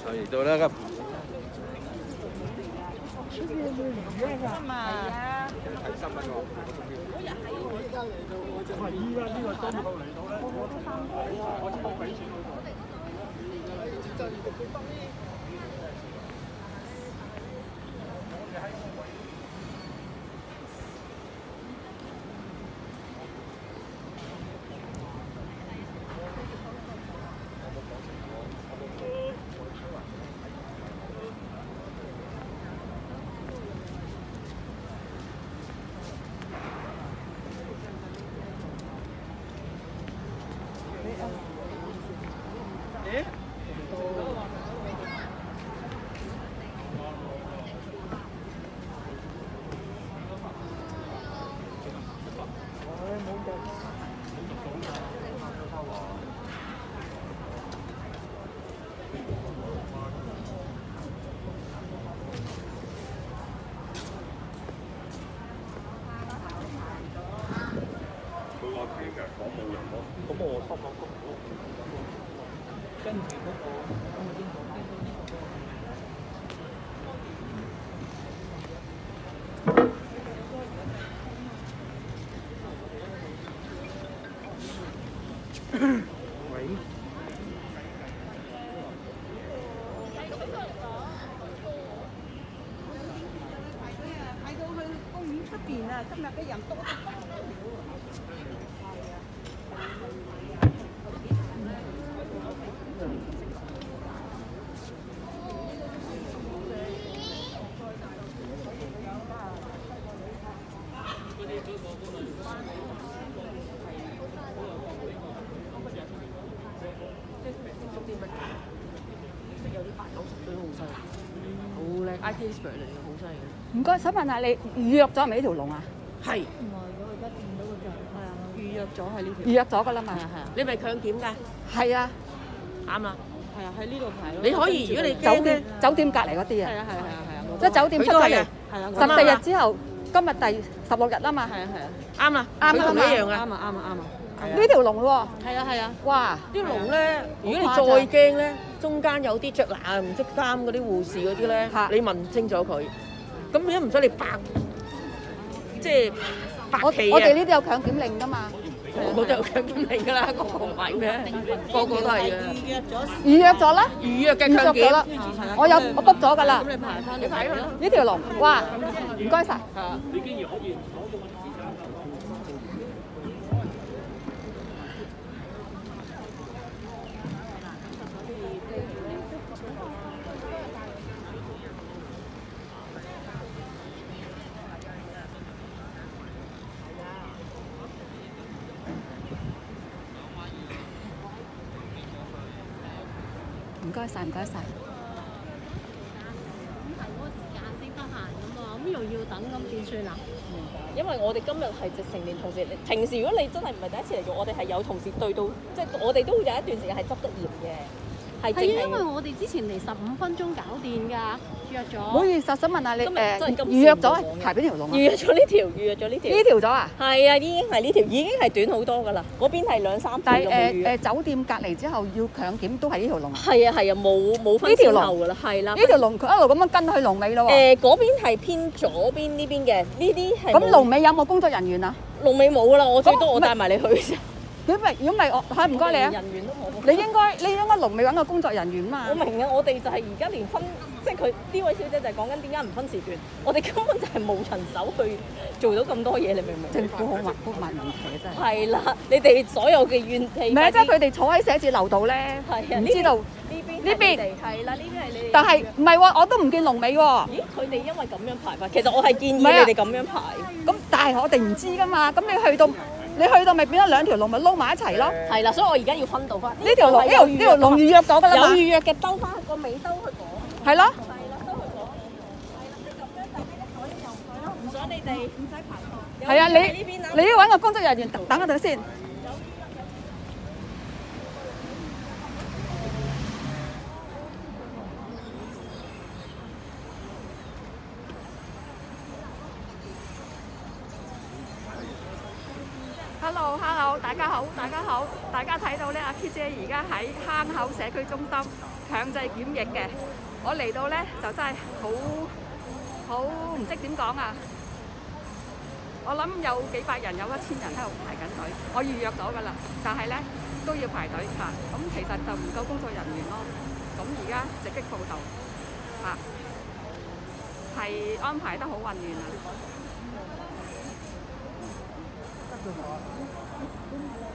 就嚟到啦咁。 係啊。 提新聞喎。 嗰日喺我而家嚟到，我就係依家呢個鐘數嚟到咧，我冇俾錢佢。 今日嘅人多。 好叻 IT expert 嚟嘅，好犀利。 唔該，想問下你預約咗係咪呢條龍啊？ 係。 唔係，我而家見到個就係啊， 預約咗係呢條。 預約咗㗎啦嘛。 係啊係啊。你咪強檢㗎？ 係啊。 啱啦。 係啊，喺呢度排咯。 你可以，如果你酒店隔離嗰啲啊。 係啊係啊係啊。 即係酒店出咗嚟，14日之後，今日第16日啦嘛。 係啊係啊。啱啦。 啱啦嘛。 一樣啊。 啱啊啱啊啱啊。 呢條龍喎。 係啊係啊。 哇！ 啲龍咧，如果你再驚咧，中間有啲着嗱唔識監嗰啲護士嗰啲咧，你問清楚佢。咁而家唔使你白，即係白旗我哋呢啲有強檢令㗎嘛。 我就強檢令㗎啦，個個唔係咩？個個都係嘅。 預約咗啦。 預約嘅強檢。 我 book 咗㗎啦。 咁你排翻你睇咯。 呢條龍，哇！唔該晒。 你竟然可以攞到個時間。 唔該晒，唔該晒。 咁係嗰個時間先得閒咁啊，咁又要等，咁點算啊？ 因為我哋今日係直成年同事，平時如果你真係唔係第一次嚟做，我哋係有同事對到，即係我哋都會有一段時間係執得嚴嘅。係因為我哋之前嚟15分鐘搞掂㗎，約咗。 唔好意思，想問下你預約咗排邊條龍啊？ 預約咗呢條，預約咗呢條。 呢條咗啊？ 係啊，已經係呢條，已經係短好多㗎啦。嗰邊係2、3條。 但係酒店隔離之後要強檢都係呢條龍啊？ 係啊係啊，冇分先後㗎啦，係啦。 呢條龍佢一路咁樣跟去龍尾咯喎。嗰邊係偏左邊呢邊嘅，呢啲係。 咁龍尾有冇工作人員啊？ 龍尾冇㗎啦，我最多我帶埋你去啫。 如果唔係我唔該你啊！ 人員都冇。 你應該龍尾揾個工作人員嘛。 我明啊，我哋就係而家連分，即係佢呢位小姐就係講緊點解唔分時段，我哋根本就係冇人手去做到咁多嘢，你明唔明？ 政府好問問題真係。 係啦，你哋所有嘅怨氣。 唔係，即係佢哋坐喺寫字樓度咧，唔知道呢邊係啦，呢邊係你哋。 但係唔係喎？我都唔見龍尾喎。 咦？佢哋因為咁樣排法，其實我係建議你哋咁樣排。 咁但係我哋唔知㗎嘛，咁你去到咪變咗2條龍咪撈埋一齊咯？ 係啦，所以我而家要分到翻。 呢條龍預約咗㗎啦嘛。 有預約嘅兜翻個尾兜去講。 係咯。 係啦，兜去講。係啦，你咁樣大家就可以游水咯，唔想你哋唔使排隊。 係啊，你要揾個工作人員等一等先。 Hello，大家好，大家好，大家睇到咧，阿 K 姐而家喺坑口社區中心強制檢疫嘅，我嚟到咧就真係好唔識點講啊！我諗有幾百人，有1000人喺度排緊隊，我預約咗㗎啦，但係咧都要排隊嚇，咁其實就唔夠工作人員咯。咁而家直擊報導嚇，係安排得好混亂啊！